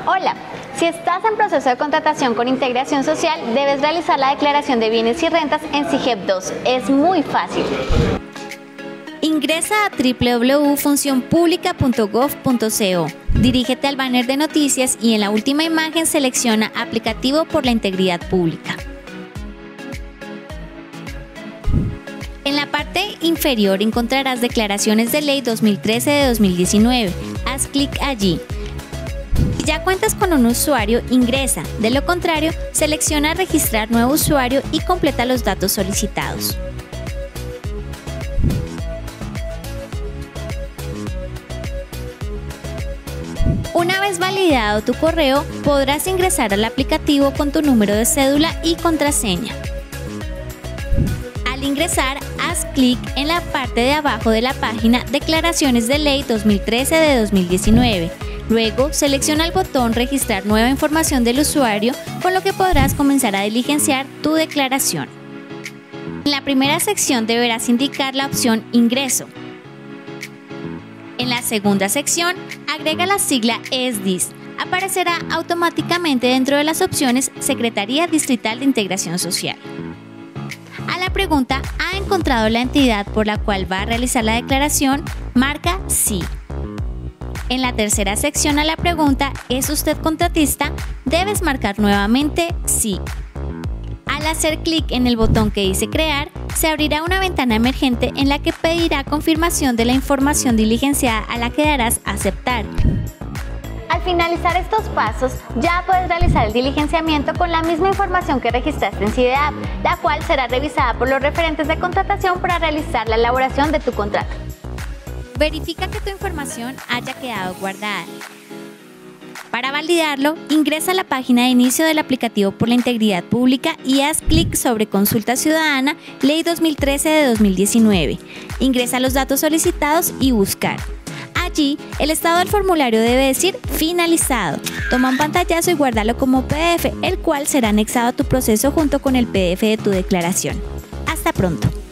Hola, si estás en proceso de contratación con integración social, debes realizar la declaración de bienes y rentas en SIGEP 2. Es muy fácil. Ingresa a www.funcionpublica.gov.co. Dirígete al banner de noticias y en la última imagen selecciona Aplicativo por la Integridad Pública. En la parte inferior encontrarás Declaraciones de Ley 2013 de 2019. Haz clic allí. Si ya cuentas con un usuario, ingresa. De lo contrario, selecciona Registrar nuevo usuario y completa los datos solicitados. Una vez validado tu correo, podrás ingresar al aplicativo con tu número de cédula y contraseña. Al ingresar, haz clic en la parte de abajo de la página Declaraciones de Ley 2013 de 2019. Luego, selecciona el botón Registrar nueva información del usuario, con lo que podrás comenzar a diligenciar tu declaración. En la primera sección deberás indicar la opción Ingreso. En la segunda sección, agrega la sigla ESDIS. Aparecerá automáticamente dentro de las opciones Secretaría Distrital de Integración Social. A la pregunta ¿ha encontrado la entidad por la cual va a realizar la declaración? Marca Sí. En la tercera sección a la pregunta ¿es usted contratista? Debes marcar nuevamente Sí. Al hacer clic en el botón que dice Crear, se abrirá una ventana emergente en la que pedirá confirmación de la información diligenciada, a la que darás Aceptar. Al finalizar estos pasos, ya puedes realizar el diligenciamiento con la misma información que registraste en SIDEAP, la cual será revisada por los referentes de contratación para realizar la elaboración de tu contrato. Verifica que tu información haya quedado guardada. Para validarlo, ingresa a la página de inicio del aplicativo por la integridad pública y haz clic sobre Consulta Ciudadana, Ley 2013 de 2019. Ingresa los datos solicitados y Buscar. Allí, el estado del formulario debe decir Finalizado. Toma un pantallazo y guárdalo como PDF, el cual será anexado a tu proceso junto con el PDF de tu declaración. Hasta pronto.